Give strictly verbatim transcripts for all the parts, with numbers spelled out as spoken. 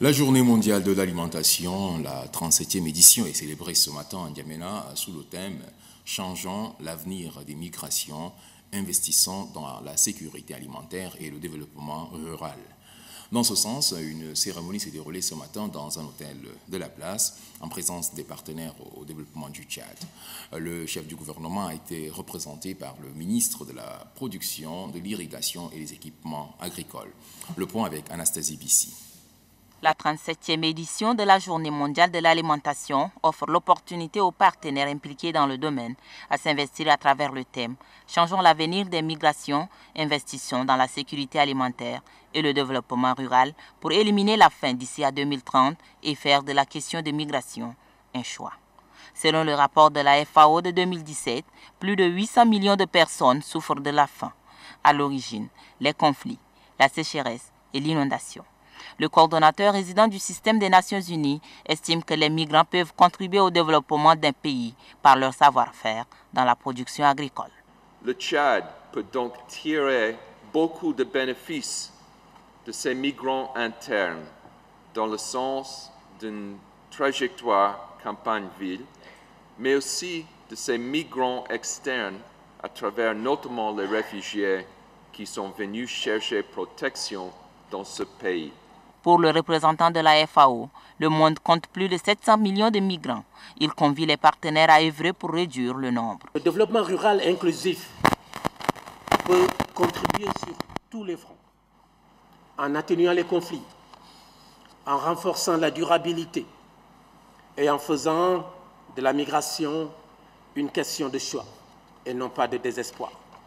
La journée mondiale de l'alimentation, la trente-septième édition, est célébrée ce matin en N'Djamena sous le thème « Changeons l'avenir des migrations, investissons dans la sécurité alimentaire et le développement rural ». Dans ce sens, une cérémonie s'est déroulée ce matin dans un hôtel de la place en présence des partenaires au développement du Tchad. Le chef du gouvernement a été représenté par le ministre de la Production, de l'Irrigation et des Équipements agricoles. Le point avec Anastasie Bissi. La trente-septième édition de la Journée mondiale de l'alimentation offre l'opportunité aux partenaires impliqués dans le domaine à s'investir à travers le thème « Changeons l'avenir des migrations, investissons dans la sécurité alimentaire et le développement rural pour éliminer la faim d'ici à deux mille trente et faire de la question de migration un choix ». Selon le rapport de la F A O de deux mille dix-sept, plus de huit cents millions de personnes souffrent de la faim. À l'origine, les conflits, la sécheresse et l'inondation. Le coordonnateur résident du système des Nations Unies estime que les migrants peuvent contribuer au développement d'un pays par leur savoir-faire dans la production agricole. Le Tchad peut donc tirer beaucoup de bénéfices de ces migrants internes dans le sens d'une trajectoire campagne-ville, mais aussi de ces migrants externes à travers notamment les réfugiés qui sont venus chercher protection dans ce pays. Pour le représentant de la F A O, le monde compte plus de sept cents millions de migrants. Il convie les partenaires à œuvrer pour réduire le nombre. Le développement rural inclusif peut contribuer sur tous les fronts, en atténuant les conflits, en renforçant la durabilité et en faisant de la migration une question de choix et non pas de désespoir.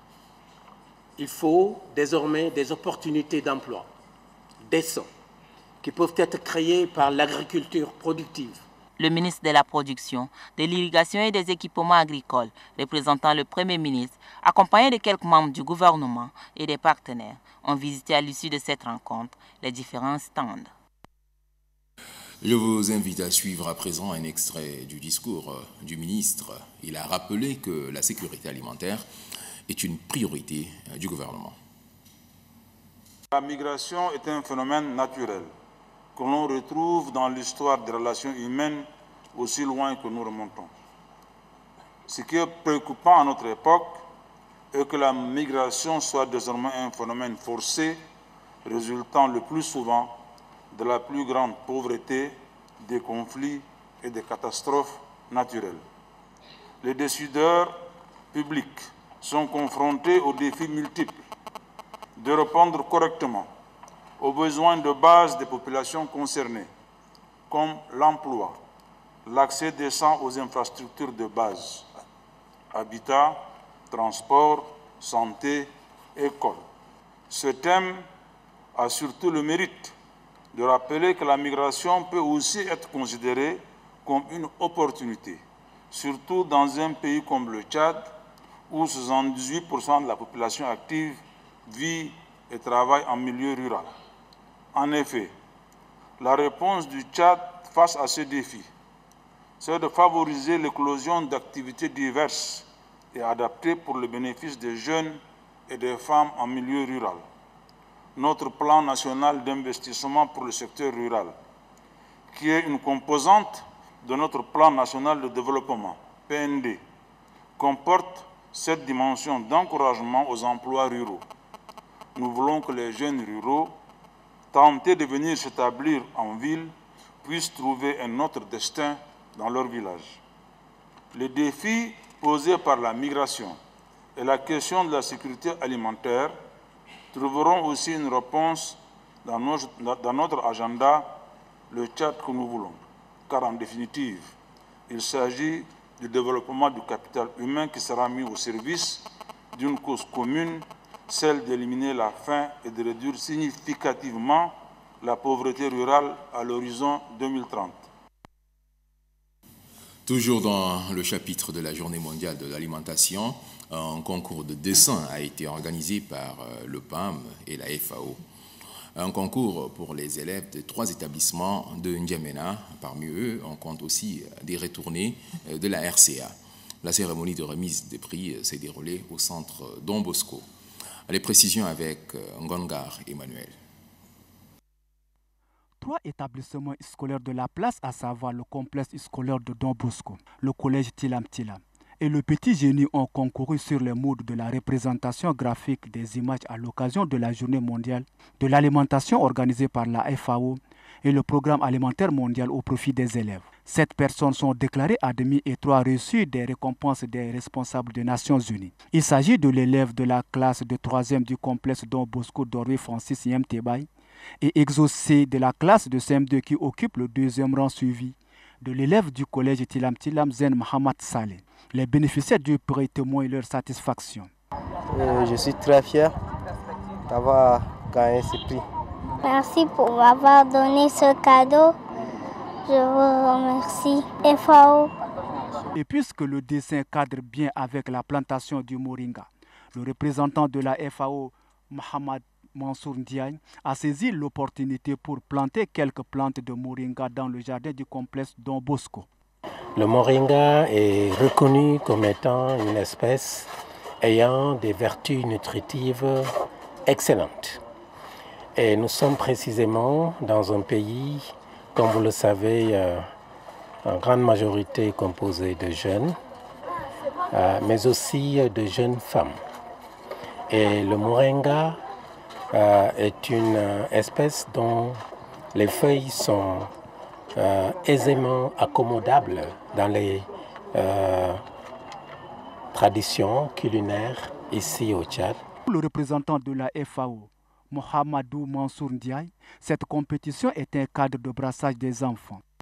Il faut désormais des opportunités d'emploi décentes qui peuvent être créées par l'agriculture productive. Le ministre de la Production, de l'Irrigation et des Équipements agricoles, représentant le Premier ministre, accompagné de quelques membres du gouvernement et des partenaires, ont visité à l'issue de cette rencontre les différents stands. Je vous invite à suivre à présent un extrait du discours du ministre. Il a rappelé que la sécurité alimentaire est une priorité du gouvernement. La migration est un phénomène naturel que l'on retrouve dans l'histoire des relations humaines aussi loin que nous remontons. Ce qui est préoccupant à notre époque est que la migration soit désormais un phénomène forcé, résultant le plus souvent de la plus grande pauvreté, des conflits et des catastrophes naturelles. Les décideurs publics sont confrontés aux défis multiples de répondre correctement aux besoins de base des populations concernées, comme l'emploi, l'accès décent aux infrastructures de base, habitat, transport, santé, école. Ce thème a surtout le mérite de rappeler que la migration peut aussi être considérée comme une opportunité, surtout dans un pays comme le Tchad, où soixante-dix-huit pour cent de la population active vit et travaille en milieu rural. En effet, la réponse du Tchad face à ce défi, c'est de favoriser l'éclosion d'activités diverses et adaptées pour le bénéfice des jeunes et des femmes en milieu rural. Notre plan national d'investissement pour le secteur rural, qui est une composante de notre plan national de développement, P N D, comporte cette dimension d'encouragement aux emplois ruraux. Nous voulons que les jeunes ruraux tentés de venir s'établir en ville puissent trouver un autre destin dans leur village. Les défis posés par la migration et la question de la sécurité alimentaire trouveront aussi une réponse dans notre, dans notre agenda, le Tchad que nous voulons. Car en définitive, il s'agit du développement du capital humain qui sera mis au service d'une cause commune, celle d'éliminer la faim et de réduire significativement la pauvreté rurale à l'horizon deux mille trente. Toujours dans le chapitre de la Journée mondiale de l'alimentation, un concours de dessin a été organisé par le P A M et la F A O. Un concours pour les élèves de trois établissements de N'Djamena. Parmi eux, on compte aussi des retournés de la R C A. La cérémonie de remise des prix s'est déroulée au centre Don Bosco. Les précisions avec Ngongar Emmanuel. trois établissements scolaires de la place, à savoir le complexe scolaire de Don Bosco, le collège Tilam Tilam et le Petit Génie ont concouru sur les modes de la représentation graphique des images à l'occasion de la Journée mondiale de l'alimentation organisée par la F A O et le Programme alimentaire mondial au profit des élèves. Sept personnes sont déclarées admises et trois reçues des récompenses des responsables des Nations Unies. Il s'agit de l'élève de la classe de troisième du complexe Don Bosco Doré Francis Yem Tebaï et exaucé de la classe de C M deux qui occupe le deuxième rang suivi de l'élève du collège Tilam Tilam Zen Mohamed Saleh. Les bénéficiaires du prix témoignent leur satisfaction. Euh, je suis très fier d'avoir gagné ce prix. Merci pour m'avoir donné ce cadeau. Je vous remercie. F A O. Et puisque le dessin cadre bien avec la plantation du moringa, le représentant de la F A O, Mohamed Mansour Ndiaye, a saisi l'opportunité pour planter quelques plantes de moringa dans le jardin du complexe Don Bosco. Le moringa est reconnu comme étant une espèce ayant des vertus nutritives excellentes. Et nous sommes précisément dans un pays, comme vous le savez, euh, en grande majorité composé de jeunes, euh, mais aussi de jeunes femmes. Et le moringa euh, est une espèce dont les feuilles sont euh, aisément accommodables dans les euh, traditions culinaires ici au Tchad. Le représentant de la F A O, Mohamedou Mansour Ndiaye, cette compétition est un cadre de brassage des enfants.